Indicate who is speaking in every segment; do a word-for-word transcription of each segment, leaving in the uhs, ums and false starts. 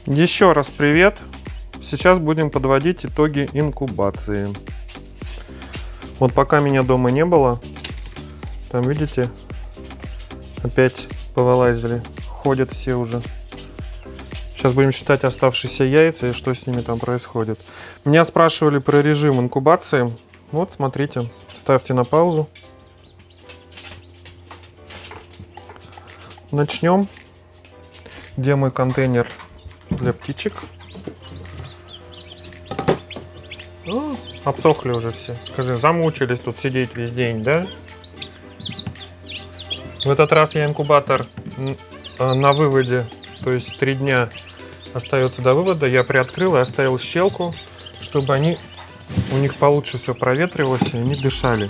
Speaker 1: Еще раз привет! Сейчас будем подводить итоги инкубации. Вот пока меня дома не было, там видите, опять повылазили, ходят все уже. Сейчас будем считать оставшиеся яйца и что с ними там происходит. Меня спрашивали про режим инкубации. Вот смотрите, ставьте на паузу. Начнем. Где мой контейнер для птичек? О, обсохли уже все. Скажи, замучились тут сидеть весь день, да? В этот раз я инкубатор на выводе, то есть три дня остается до вывода. Я приоткрыл и оставил щелку, чтобы они, у них получше все проветривалось и они дышали.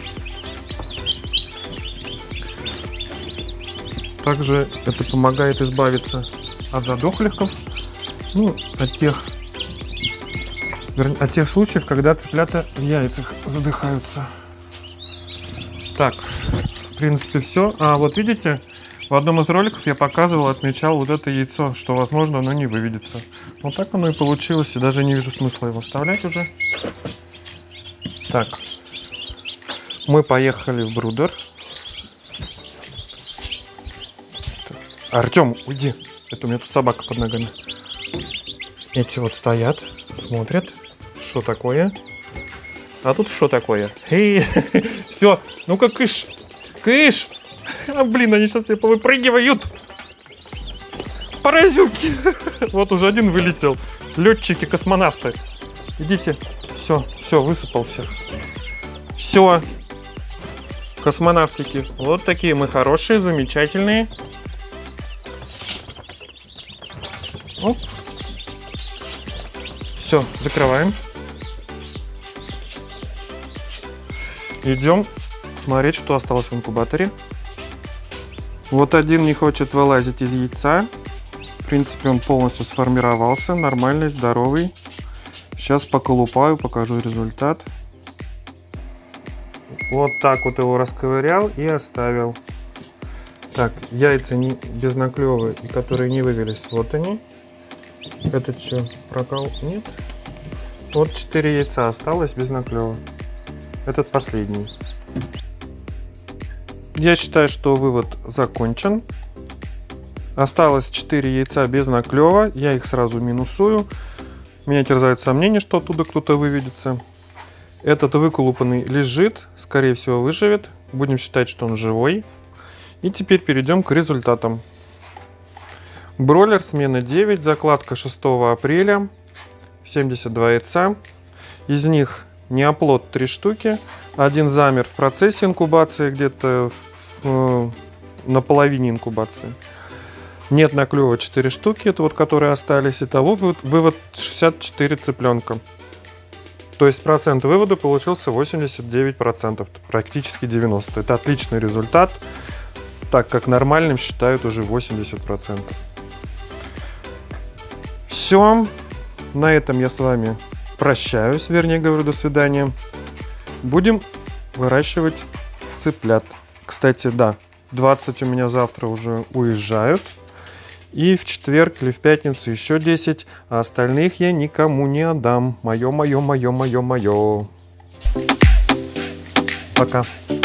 Speaker 1: Также это помогает избавиться от задохликов, ну, от тех, от тех случаев, когда цыплята в яйцах задыхаются. Так, в принципе, все. А вот видите, в одном из роликов я показывал, отмечал вот это яйцо, что, возможно, оно не выведется. Вот так оно и получилось, и даже не вижу смысла его вставлять уже. Так, мы поехали в брудер. Артем, уйди. Это у меня тут собака под ногами. Эти вот стоят, смотрят, что такое. А тут что такое? Эй, все, ну-ка кыш, кыш. А, блин, они сейчас все повыпрыгивают. Паразюки. Вот уже один вылетел. Летчики-космонавты. Идите. Все, все, высыпал всех. Все. Космонавтики. Вот такие мы хорошие, замечательные. Оп. Все, закрываем. Идем смотреть, что осталось в инкубаторе. Вот один не хочет вылазить из яйца. В принципе, он полностью сформировался, нормальный, здоровый. Сейчас поколупаю, покажу результат. Вот так вот его расковырял и оставил. Так, яйца не безнаклевые и которые не вывелись, вот они. Этот что, прокал? Нет. Вот четыре яйца осталось без наклева. Этот последний. Я считаю, что вывод закончен. Осталось четыре яйца без наклева. Я их сразу минусую. Меня терзают сомнения, что оттуда кто-то выведется. Этот выколупанный лежит. Скорее всего, выживет. Будем считать, что он живой. И теперь перейдем к результатам. Бройлер, смена девять, закладка шестого апреля, семьдесят два яйца. Из них неоплод три штуки. Один замер в процессе инкубации, где-то на половине инкубации. Нет наклева четыре штуки, это вот которые остались. Итого вывод, вывод шестьдесят четыре цыпленка. То есть процент вывода получился восемьдесят девять процентов, практически девяносто процентов. Это отличный результат, так как нормальным считают уже восемьдесят процентов. Все, на этом я с вами прощаюсь, вернее говорю, до свидания. Будем выращивать цыплят. Кстати, да, двадцать у меня завтра уже уезжают. И в четверг или в пятницу еще десять, а остальных я никому не отдам. Мое, мое, мое, мое, мое. Пока.